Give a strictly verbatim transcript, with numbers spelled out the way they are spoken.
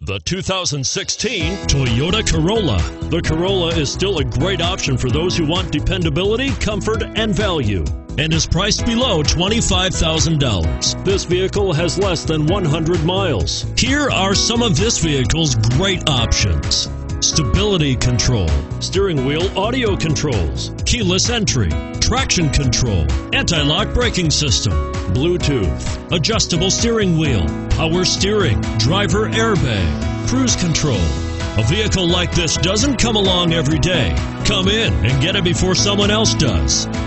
The two thousand sixteen Toyota Corolla. The Corolla is still a great option for those who want dependability, comfort, and value, and is priced below twenty-five thousand dollars. This vehicle has less than one hundred miles. Here are some of this vehicle's great options: stability control, steering wheel audio controls, keyless entry, traction control, anti-lock braking system, Bluetooth, adjustable steering wheel, power steering, driver airbag, cruise control. A vehicle like this doesn't come along every day. Come in and get it before someone else does.